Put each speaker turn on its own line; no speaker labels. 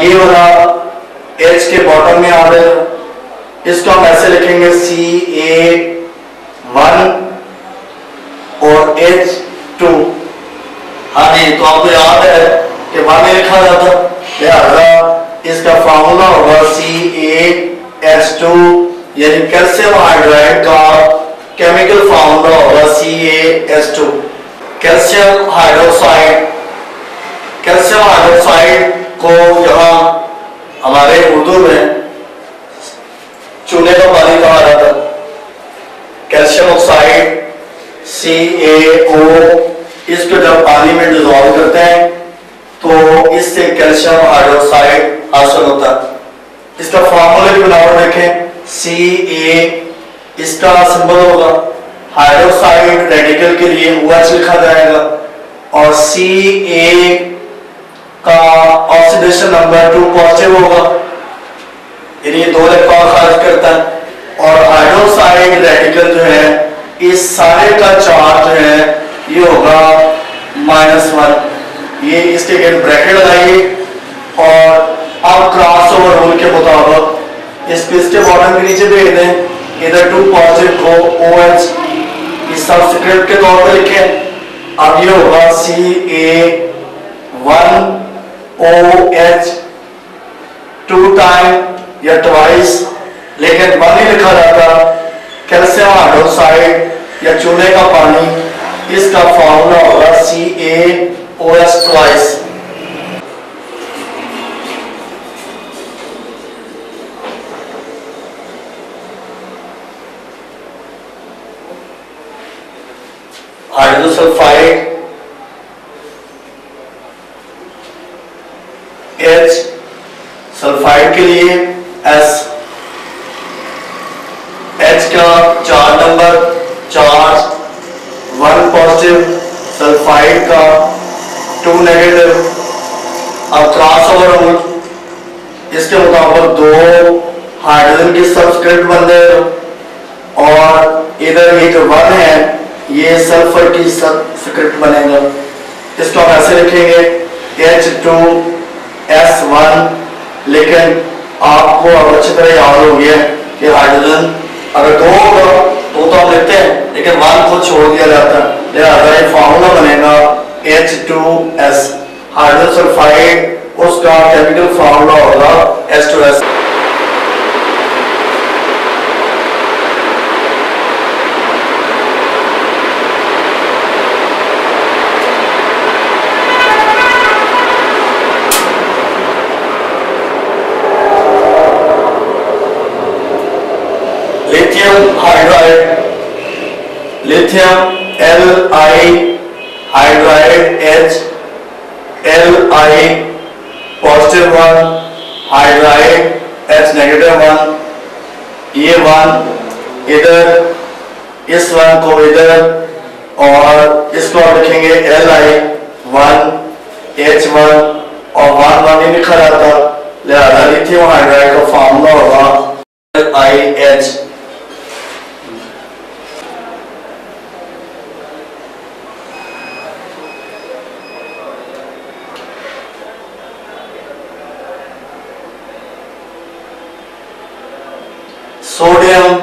ये वाला H के बॉटम में आ जाएगा, इसको हम ऐसे लिखेंगे Ca1 और H2। हाँ जी, तो आपको याद है कि 1 में लिखा जाता, लिहाजा इसका फार्मूला होगा CaH2, यानी कैल्शियम हाइड्राइड का केमिकल फार्मूला होगा CaH2। कैल्शियम हाइड्रोक्साइड को यहाँ हमारे उर्दू में चूने का पानी कहा जाता है। कैल्शियम ऑक्साइड CaO, इसको जब पानी में डिजोल्व करते हैं तो इससे कैल्शियम हाइड्रोक्साइड हासिल होता है। इसका फार्मूला की बनावट देखें, Ca इसका सिंबल होगा, हाइड्रोक्साइड रेडिकल के लिए OH लिखा जाएगा, और Ca का ऑक्सीडेशन नंबर 2 पॉजिटिव होगा, यानी 2 इलेक्ट्रॉन खारिज करता है। और हाइड्रोक्साइड रेडिकल जो है, इस सारे का चार्ज जो है ये होगा -1। ये इसके अगेंस्ट ब्रैकेट लगाइए और अब क्रॉस ओवर रूल के मुताबिक इसके बॉटम के नीचे भेज दें, इधर 2 पॉजिटिव को OH इस सबस्क्रिप्ट के तौर पर लिखें। अब ये होगा Ca1OH 2 टाइम या ट्वाइस, लेकिन 1 ही लिखा जाता। कैल्शियम हाइड्रोक्साइड या चूने का पानी, इसका फॉर्मूला होगा CaOH twice. Hydrosulphide H, sulphide के लिए S। H का चार्ज नंबर 1 पॉजिटिव, सल्फाइड का 2 नेगेटिव। अब क्रॉस ओवर रूल, इसके मुताबिक 2 हाइड्रोजन की सबस्क्रिप्ट बन जाएगा और इधर ये जो 1 है ये सल्फर की सबस्क्रिप्ट बनेगा। इसको हम ऐसे लिखेंगे H2S1, लेकिन आपको अब अच्छी तरह याद हो गया कि हाइड्रोजन अगर 2 होगा तो हम लिखते हैं, लेकिन 1 को छोड़ दिया जाता है, लिहाजा ये फार्मूला बनेगा H2S। हाइड्रोजन सल्फाइड, उसका केमिकल फार्मूला होगा H2S। Lithium Li hydride H, Li positive 1, hydride H negative 1। ये 1 इधर, इस 1 को इधर, और इसको आप लिखेंगे Li1 H1 और 1 ही लिखा जाता, लिहाजा लिथियम हाइड्राइड का फॉर्मूला होगा LiH। सोडियम